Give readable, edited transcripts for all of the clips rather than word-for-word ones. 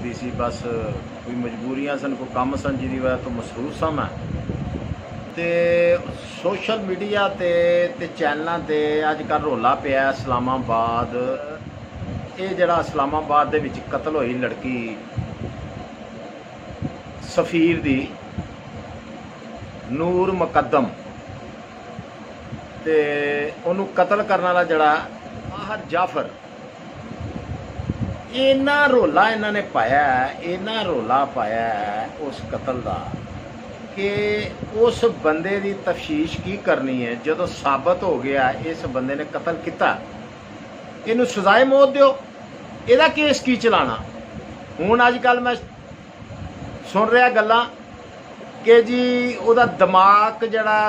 आती सी, बस कोई मजबूरियां सन, कोई काम सन जिहदी वजह तो मसरूफ सा मैं। तो सोशल मीडिया ते चैनलों ते अजकल रौला पिया इस्लामाबाद, ये जड़ा इस्लामाबाद दे विच कतल होई लड़की सफीर दी नूर मुकद्दम, ते उन्होंने कतल करने वाला जड़ा आहर जाफर, इन्ना रौला इन्होंने पाया, इन्ना रौला पाया उस कतल का कि उस बंदे की तफ्तीश की करनी है। जदों साबित हो गया इस बंदे ने कतल किया, इनू सजाए मौत दो, यदा केस की चलाना। हुण अजकल मैं सुन रहा गल्लां कि जी उहदा दिमाग जड़ा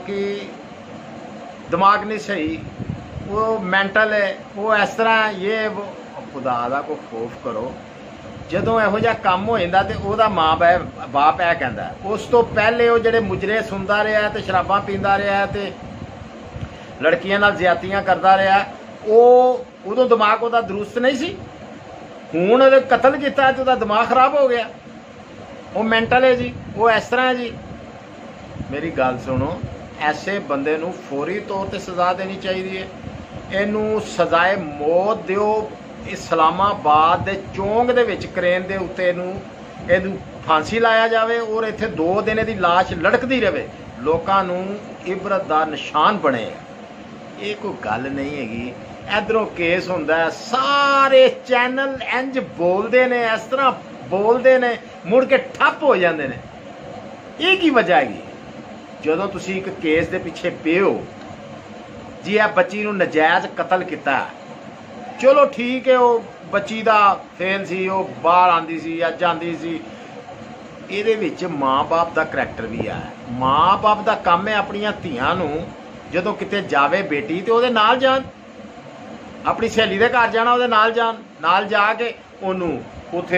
दिमाग नहीं सही, वो मेंटल है, वो इस तरह ये वो। खुदा दा को खौफ करो, जदों इहो जिहा काम हो जांदा ते ओहदा माँ बाप है कहंदा, उस तो पहले वो जिहड़े मुजरे सुनदा रहा ते शराबां पींदा रहा ते लड़कियां नाल ज्यादतियां करदा रहा, उदों दिमाग उहदा दुरुस्त नहीं सी। हुण उहदे कतल कीता ते उहदा दिमाग खराब हो गया, वो मेंटल है जी, वो इस तरह है जी। मेरी गल सुनो, ऐसे बंदे नूं फौरी तौर पर सज़ा देनी चाहिए है। इनू सजाए मौत दिओ। इस्लामाबाद दे चौंक दे विच क्रेन दे उत्ते इनू फांसी लाया जाए और इत्थे 2 दिन दी लाश लड़कदी रहे, लोकां नूं इबरत दा निशान बने। ये कोई गल नहीं हैगी। इधरों केस हुंदा है, सारे चैनल इंज बोलते ने, इस तरह बोलते ने, मुड़ के ठप हो जाते हैं। ये की वजह हैगी? जदों तुसीं एक केस दे पिछे पे हो जी, आ बच्ची नूं नजायज़ कतल किया, चलो ठीक है, वो बच्ची दा फेल सी, वो बाहर आंदी सी या जांदी सी, इहदे विच माँ बाप दा करैक्टर भी है। माँ बाप दा काम है अपनियां धीआं नूं जदों किते जावे बेटी ते ओहदे नाल जान, अपनी सहेली दे घर जाना ओहदे नाल जान, नाल जाके ओनू उथे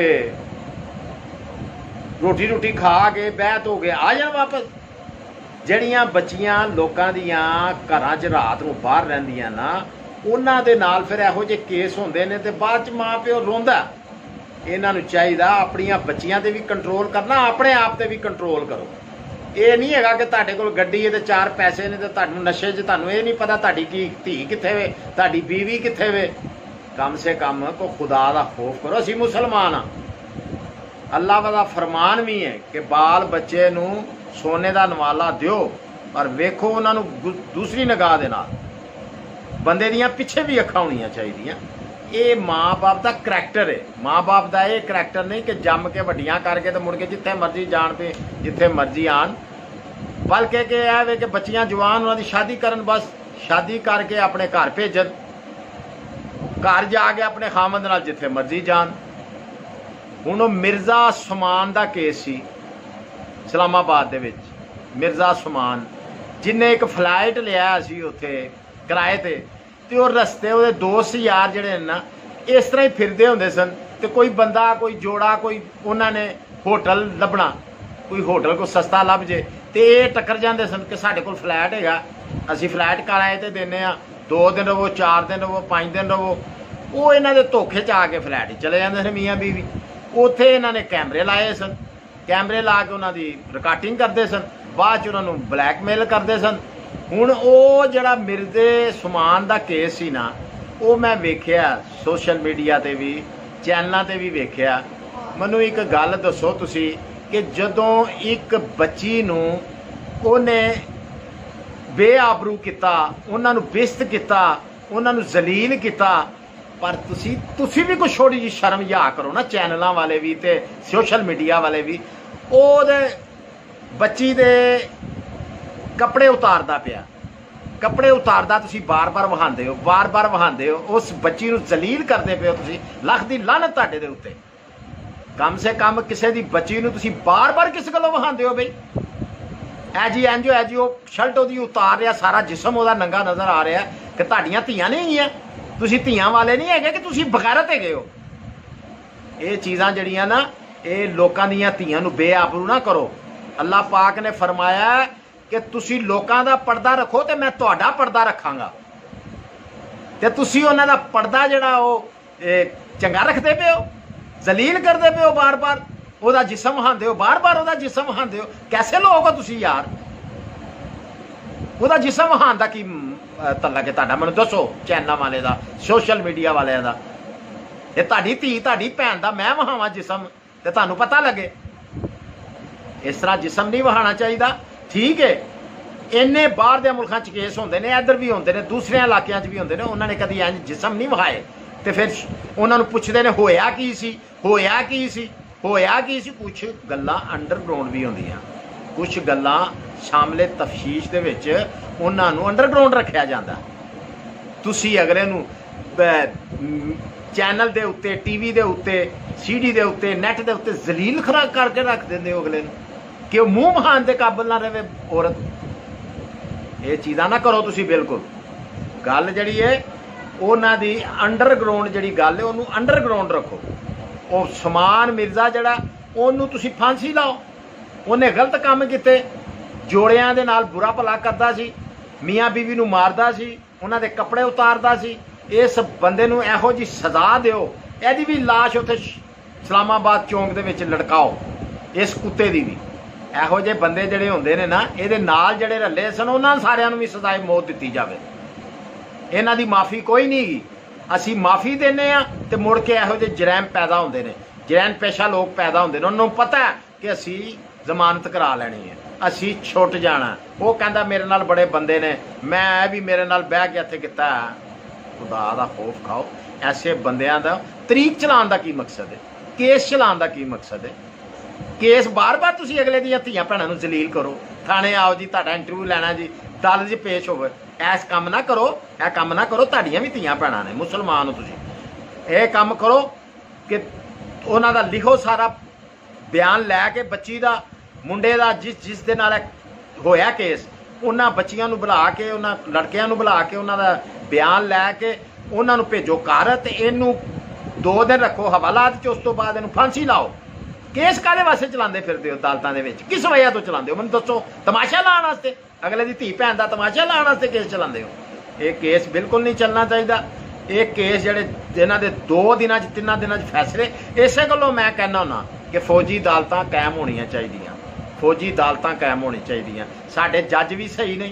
रोटी रोटी खा के बह धो के आ जान वापस। जड़ियां बच्चियां लोकां दियां घरां च रात नूं बाहर रहिंदियां ना, उन्हां दे नाल फिर इहो जे केस होंदे ने ते बाद च माँ प्यो रोंदा। इन्हां नूं चाहीदा अपनियां बच्चियां ते भी कंट्रोल करना, अपने आप ते भी कंट्रोल करो। ये नहीं हैगा कि तुहाडे कोल गड्डी है ते 4 पैसे ने ते तुहानूं नशे च तुहानूं ये नहीं पता तुहाडी की धी कित्थे वे, तुहाडी बीवी कित्थे वे। कम से कम को खुदा दा खौफ करो। असीं मुसलमान हाँ, अल्लाह दा फरमान भी है कि बाल बच्चे नूं सोने दा नवाला दिओ, पर वेखो उन्हां नूं दूसरी निगाह दे नाल। बंदे दियां पिछे भी अखां होणियां चाहिदियां। ये माँ बाप का करैक्टर है। माँ बाप का यह करैक्टर नहीं कि जम के वड्डियां करके तो मुड़ के जिथे मर्जी जान पे जिथे मर्जी आन, बल्कि कि यह वे कि बच्चियां जवान उन्होंने शादी करन, बस शादी करके अपने घर भेजन, घर जाके अपने खामद नाल जिथे मर्जी जान। हुण मिर्जा सुमान का केस सी इस्लामाबाद दे विच। मिर्जा सुमान जिन्हें एक फ्लाइट लिया सी उत्थे किराए ते वो रस्ते वो दोस्त यार जड़े ना इस तरह ही फिरते होंदे सन, तो कोई बंदा कोई जोड़ा कोई उन्होंने होटल लभना, कोई होटल को सस्ता लभ जे तो ये टक्कर जाते सन कि साढ़े कोल फ्लैट हैगा, असीं फ्लैट किराए ते देने आ, 2 दिन रवो, 4 दिन रवो, 5 दिन रवो। वो इन्हां दे धोखे च आके फ्लैट चले जाते सन मियाँ बीवी। उत्थे इन्होंने कैमरे लाए सन, कैमरे ला के उन्हों की रिकॉर्डिंग करते सन, बाद च उन्होंने ब्लैकमेल करते सन। हुण वो जड़ा मिर्जे सुमान का केस सी ना, वो मैं वेख्या सोशल मीडिया ते भी चैनलों ते भी वेख्या। मैनू एक गल दसो तुसी कि जदों एक बच्ची नूं ओने बेआबरू किता, उन्होंने बेइज्जत किता, उन्होंने जलील किता, पर तुसी भी कुछ छोटी जी शर्म या करो ना, चैनलों वाले भी ते सोशल मीडिया वाले भी। ओहदे बच्ची दे कपड़े उतारदा पिया, कपड़े उतारदा तुसी बार बार वहांदे हो, बार बार वहांदे हो, उस बच्ची नूं जलील करदे पे हो तुसी। लख दी लानत तुहाडे दे उत्ते। कम से कम किसी दी बच्ची नूं तुसी बार बार किस गल्लों वहांदे हो बई? ऐजी वो शर्ट ओहदी उतार रहा, सारा जिसम ओहदा नंगा नज़र आ रहा है कि तुहाडीआं धीआं नहीं हैगीआं, तुसी धीआं वाले नहीं हैगे कि तुसी बगैरत हैगे हो। ये चीज़ां जड़ियां ना, ये लोकां दीआं धीआं नूं बेआबरू ना करो। अल्लाह पाक ने फरमाया कि तुसी लोकां दा पर्दा रखो तो मैं तुहाडा पर्दा रखांगा, ते तुसी उन्हां दा पर्दा जिहड़ा वो चंगा रखदे पे हो। जलील करते पे हो, बार बार ਉਹਦਾ जिस्म वहांदे हो, बार बार ਉਹਦਾ जिस्म वहांदे हो। कैसे लोग हो तुसी यार? ਉਹਦਾ जिस्म वहान ਦਾ ਕੀ ਤਲਕ ਹੈ ਤੁਹਾਡਾ? ਮੈਨੂੰ ਦੱਸੋ। ਚੈਨਲ ਵਾਲੇ ਦਾ, ਸੋਸ਼ਲ ਮੀਡੀਆ ਵਾਲਿਆਂ ਦਾ। ਇਹ ਤੁਹਾਡੀ ਧੀ ਤੁਹਾਡੀ ਭੈਣ ਦਾ ਮੈਂ ਵਹਾਵਾਂ जिस्म ਤੇ ਤੁਹਾਨੂੰ ਪਤਾ ਲੱਗੇ। ਇਸ ਤਰ੍ਹਾਂ जिस्म नहीं वहाना चाहिए। ठीक है, इन्ने बाहर दे मुल्कां च केस होंदे ने, इधर भी होंदे ने, दूसरे इलाकिਆਂ च भी होंदे ने। उन्होंने कभी इंज जिस्म नहीं वहाए तो फिर उन्होंने पुछदे ने होया की सी, होया की सी, होया की सी। कुछ गल्लां अंडरग्राउंड भी होंदियां, कुछ गल्लां शामले तफशीश दे विच उन्हां नूं अंडरग्राउंड रखिया जांदा। तुसी अगले नूं चैनल दे उत्ते, टीवी दे उत्ते, सीडी दे उत्ते, नैट दे उत्ते जलील खरा करके रख देंदे हो अगले नूं कि मुंह महान दे काबल ना रहे औरत। ये चीज़ां ना करो तुसी। बिल्कुल गल जिहड़ी है उन्हां दी अंडरग्राउंड जिहड़ी गल है उन्हूं अंडरग्राउंड रखो। वो समान मिर्जा जिहड़ा उन्हूं तुसी फांसी लाओ। उन्हें गलत काम कीते, जोड़ियां दे नाल बुरा भला करदा सी, मियाँ बीवी नूं मारदा सी, उन्हां दे कपड़े उतारदा सी। इस बंदे नूं इहो जी सज़ा दिओ, इहदी भी लाश उत्थे इस्लामाबाद चौंक दे विच लटकाओ, इस कुत्ते दी भी। ਇਹੋ ਜਿਹੇ ਬੰਦੇ ਜਿਹੜੇ ਹੁੰਦੇ ਨੇ ਨਾ, ਇਹਦੇ ਨਾਲ ਜਿਹੜੇ ਰੱਲੇ ਸਨ ਉਹਨਾਂ ਸਾਰਿਆਂ ਨੂੰ ਵੀ ਸਜ਼ਾਏ ਮੌਤ ਦਿੱਤੀ ਜਾਵੇ। ਇਹਨਾਂ ਦੀ ਮਾਫੀ ਕੋਈ ਨਹੀਂ ਗੀ। ਅਸੀਂ ਮਾਫੀ ਦਿੰਦੇ ਆ ਤੇ ਮੁੜ ਕੇ ਇਹੋ ਜਿਹੇ ਜਰੈਮ ਪੈਦਾ ਹੁੰਦੇ ਨੇ, ਜਰੈਮ ਪੇਸ਼ਾ ਲੋਕ ਪੈਦਾ ਹੁੰਦੇ ਨੇ। ਉਹਨਾਂ ਨੂੰ ਪਤਾ ਹੈ ਕਿ ਅਸੀਂ ਜ਼ਮਾਨਤ ਕਰਾ ਲੈਣੀ ਹੈ, ਅਸੀਂ ਛੁੱਟ ਜਾਣਾ। ਉਹ ਕਹਿੰਦਾ ਮੇਰੇ ਨਾਲ ਬੜੇ ਬੰਦੇ ਨੇ, ਮੈਂ ਵੀ ਮੇਰੇ ਨਾਲ ਬਹਿ ਕੇ ਇੱਥੇ ਕੀਤਾ। ਖੁਦਾ ਦਾ ਖੌਫ ਖਾਓ। ਐਸੇ ਬੰਦਿਆਂ ਦਾ ਤਰੀਕ ਚਲਾਉਣ ਦਾ ਕੀ ਮਕਸਦ ਹੈ? ਕੇਸ ਚਲਾਉਣ ਦਾ ਕੀ ਮਕਸਦ ਹੈ? केस बार बार तुसी अगले दी धीआं भैणां नूं जलील करो। थाने आओ जी, तुहाडा इंटरव्यू लैना जी, दल च पेश होवे। ऐस काम ना करो, यह काम ना करो। तुहाडियां भी धीआं भैणां ने, मुसलमान हो तुसी। यह काम करो कि उन्हां दा लिखो सारा बयान लैके बच्ची दा, मुंडे दा, जिस दे नाल होया केस, उन्हां बच्चियां नूं बुला के, उन्हां लड़कियां नूं बुला के उन्हां दा बयान लैके उन्हां नूं भेजो घर ते इहनूं 2 दिन रखो हवालात च। उस तो बाद इहनूं फांसी लाओ। केस काहदे वास्ते चलाते फिरते हो अदालतां दे विच? किस वजह तो चलाते हो? मैनूं दसो। तमाशा लाउण वास्ते, अगले दी धी भैन दा तमाशा लाउण वास्ते केस चलाते हो? ये केस बिल्कुल नहीं चलना चाहिए। ये केस जिहड़े इन्हां दे 2 दिनां 3 दिनां फैसले। इसे गल्लों मैं कहना हुन्ना कि फौजी अदालतां कायम होणियां चाहीदियां, फौजी अदालतां कायम होनी चाहिदियां। साडे जज भी सही नहीं,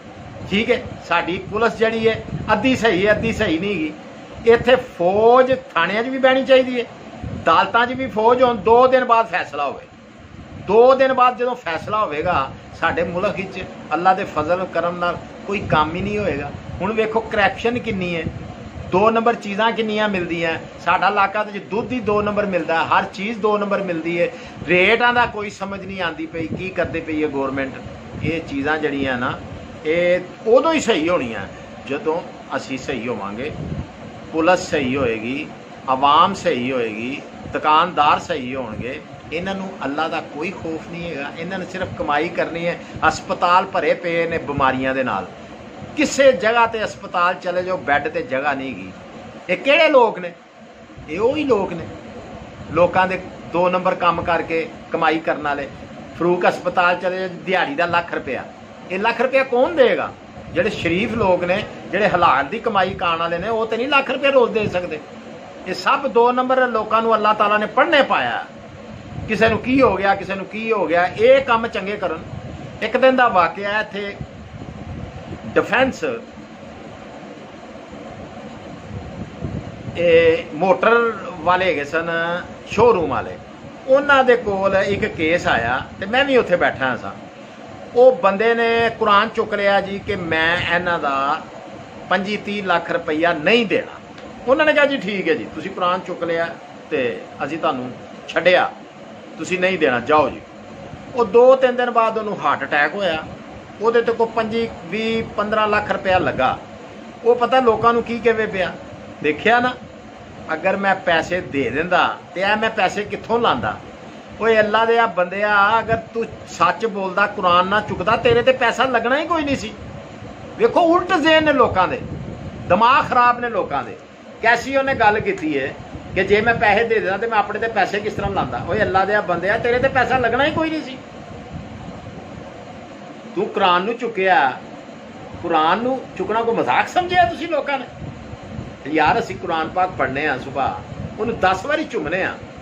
ठीक है। साडी पुलिस जिहड़ी है अद्धी सही है, अद्धी सही नहीं गी। इत्थे फौज थाणियां 'च भी बहनी चाहिदी है, अदालतां 'च भी फौज होण। 2 दिन बाद फैसला होवे। 2 दिन बाद जो फैसला होगा साडे मुल्क विच अल्लाह दे फजल करम नाल कोई काम ही नहीं होएगा। हुण वेखो करप्शन किन्नी है, 2 नंबर चीज़ां किन्नियां मिलदियां। साडा इलाका ते दुध ही 2 नंबर मिलदा, हर चीज़ 2 नंबर मिलदी है। रेटां दा कोई समझ नहीं आती पई की करदे पई है गौरमेंट। ये चीज़ां जड़ियां ना ये उदों ही सही होणियां जदों असीं सही होवांगे, पुलिस सही होएगी, आवाम सही होएगी, दुकानदार सही होणगे। इन्हां नूं अल्लाह दा कोई खौफ नहीं है। इन्हां ने सिर्फ कमाई करनी है। अस्पताल भरे पे ने बीमारियां दे नाल। किसी जगह ते अस्पताल चले जाओ, बैड ते जगह नहीं गी। ये किहड़े लोग ने? ये वही लोग ने, लोकां दे 2 नंबर काम करके कमाई करने वाले। फरूक अस्पताल चले जाओ, दिहाड़ी दा लाख रुपया। ये लाख रुपया कौन देगा? जिहड़े शरीफ लोग ने, जिहड़े हलाल दी कमाई करन वाले ने, वो तो नहीं लाख रुपया रोज़ दे सकते। ये सब 2 नंबर लोगों को अल्लाह ताला ने पढ़ने पाया। किसी नूं की हो गया, किसी नूं की हो गया। ये काम चंगे करन। एक दिन का वाकया है, इत्थे डिफेंस मोटर वाले है सन, शोरूम वाले, उन्हां दे कोल एक केस आया तो मैं भी उत्थे बैठा सा। वो बंदे ने कुरान चुक लिया जी कि मैं इन्हां दा 25-30 लाख रुपया नहीं देना। उन्होंने कहा जी ठीक है जी, तुसी कुरान चुक लिया तो असीं तुहानूं छड्डिया, तुसी नहीं देना, जाओ जी। वो 2-3 दिन बाद उन्होंने हार्ट अटैक होया। ਉਹਦੇ ਤੇ को 25-20-15 लाख रुपया लगा। वो पता लोगों की कहे पिया, देखिया ना, अगर मैं पैसे दे दिंदा तो मैं पैसे कित्थों लांदा। ओए अल्लाह दे बंदिया, अगर तू सच बोलदा, कुरान ना चुकदा, तेरे ते पैसा लगना ही कोई नहीं सी। वेखो उल्ट ज़हन ने लोगों के, दिमाग खराब ने लोगों के। कैसी उन्हें गल की है कि जे मैं पैसे दे दिंदा तो मैं अपने ते पैसे किस तरह लांदा। ओए अल्लाह दे बंदिया, तेरे ते पैसा लगना ही कोई नहीं सी। तू कुरान नूं चुकिया, कुरान नूं चुकना को मजाक समझिया तुसीं लोगों ने? यार असीं कुरान पाक पढ़ने आ सुबह, उन्हें 10 बारी चुमने आ,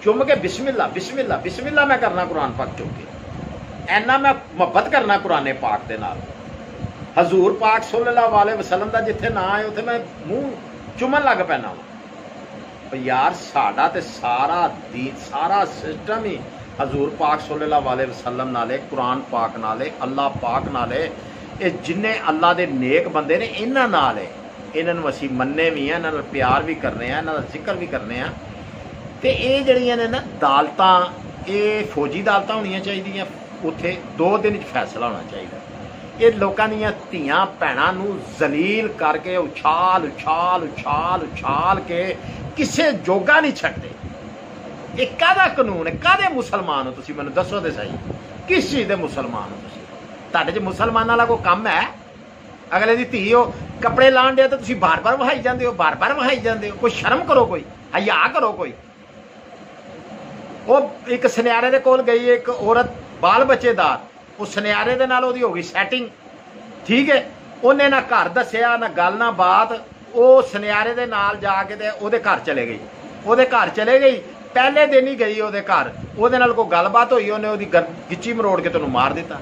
चुम के बिस्मिल्ला बिस्मिल्ला बिस्मिल्ला मैं करना कुरान पाक चुम के, ऐना मैं मुहब्बत करना कुरान पाक दे नाल। हजूर पाक सल्लल्लाहु अलैहि वसल्लम दा जिथे ना आए उत्थे मैं मूँह चुमन लग पैना वा। यार साडा ते सारा दीन सारा सिस्टम ही हजूर पाक सल्लल्लाहु अलैहि वसल्लम नाले, कुरान पाक नाले, अल्लाह पाक नाले, ये जिन्ने अल्लाह दे नेक बंदे ने इन्हां नाल है। इन्हां नूं असीं मन्ने भी हैं, इन्हां नाल प्यार भी करने हैं, इन्हां दा जिक्र भी करने हैं। ते ये जड़ियां ने ना अदालतां, ये फौजी अदालतां होणियां चाहीदियां, उत्थे 2 दिन फैसला होना चाहिए। ये लोगों दी धियां भैणां नूं जलील करके उछाल उछाल उछाल उछाल के किसे जोगा नहीं छड्डदे। ये काहदा कानून है? काहदे मुसलमान हो तुसीं? मैनूं दसो ते सही, किस चीज़ दे मुसलमान हो तुसीं? तुहाडे च मुसलमानां दा कोई कम है? अगले दी धी हो कपड़े लाण दे तो तुसीं बार बार वहाई जांदे हो, बार बार वहाई जांदे हो। कोई शर्म करो, कोई हया करो। कोई वो एक सुनियारे दे कोल गई एक औरत बाल बच्चेदार, उस सुनियारे दे नाल ओहदी हो गई सैटिंग, ठीक है। उन्हें ना घर दस्सिया ना गल ना बात, वो सुनियारे दे नाल जाके ते ओहदे घर चले गई। ओहदे घर चले गई, पहले दिन ही गई ओहदे घर, ओहदे नाल कोई गलबात होई, उन्हें ओहदी गिच्ची मरोड़ के तैनूं मार दिता।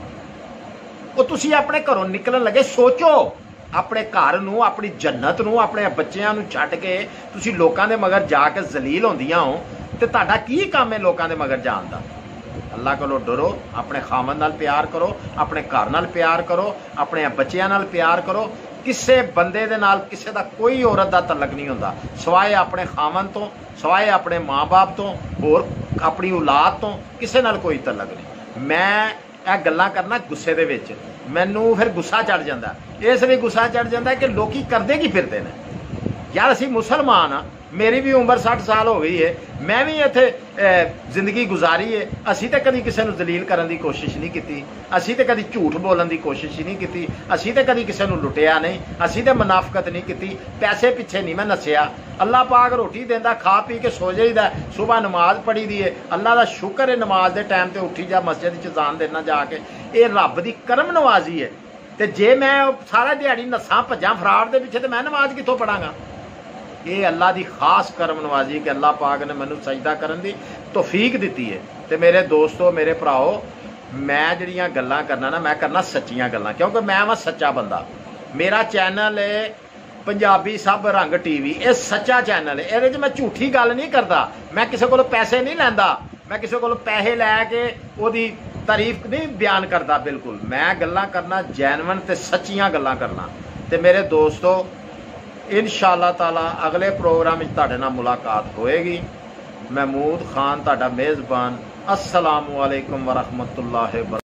वो तुसीं अपने घरों निकलन लगे, सोचो अपने घर नूं, अपनी जन्नत नूं, अपने बच्चियां नूं छड्ड के तुसीं लोकां दे मगर जाके जलील होंदियां हो, ते तुहाडा की काम है लोकां दे मगर जाण दा? अल्लाह कोलों डरो, अपने खामन नाल प्यार करो, अपने घर नाल प्यार करो, अपने बच्चियां नाल प्यार करो। किसे बंदे दे नाल किसे दा कोई औरत दा तलक नहीं होंदा सवाए अपने खामन तो, सवाए अपने माँ बाप तो, होर अपनी औलाद तो किसे नाल कोई तलक नहीं। मैं ਇਹ ਗੱਲਾਂ करना गुस्से ਦੇ ਵਿੱਚ, ਮੈਨੂੰ फिर गुस्सा चढ़ जाता। इस लिए गुस्सा चढ़ जाता है कि लोग करते की फिरते हैं। यार असी मुसलमान हाँ, मेरी भी उम्र 60 साल हो गई है, मैं भी इत्थे जिंदगी गुजारी है। असी तो कभी किसी को जलील करने की कोशिश नहीं की, असी तो कभी झूठ बोलने की कोशिश नहीं की, असी तो कभी किसी को लुटिया नहीं, असी तो मुनाफकत नहीं की, पैसे पिछे नहीं मैं नसिया। अल्लाह पाक रोटी देंदा, खा पी के सो जाइदा, सुबह नमाज पढ़ी दी है, अल्लाह का शुक्र है नमाज के टाइम पर उठी जा, मस्जिद च जान देना जाके, ये रब की करम नवाजी है। तो जे मैं सारा दिहाड़ी नसा भजा फराड़ के पिछे तो मैं नमाज कितों पढ़ांगा? ये अल्लाह की खास करम नवाजी कि अल्लाह पाक ने मैनू सजदा करन दी तौफीक दी है। तो मेरे दोस्तों, मेरे भराओ, मैं जिहड़ियां गल्लां करना ना, मैं करना सच्चियां गल्लां, क्योंकि मैं वां सच्चा बंदा। मेरा चैनल है पंजाबी सब रंग टीवी, ये सच्चा चैनल है, ये मैं झूठी गल नहीं करता, मैं किसी को पैसे नहीं लैंदा, मैं किसी को पैसे लैके ओहदी तारीफ नहीं बयान करता। बिल्कुल मैं गल्लां करना जैनवन ते सच्चियां गल्लां करना। तो मेरे दोस्तों, इंशाअल्लाह ताला अगले प्रोग्राम में तुहाडे नाल मुलाकात होएगी। महमूद खान तुहाडा मेज़बान। अस्सलामु अलैकुम व रहमतुल्लाहि व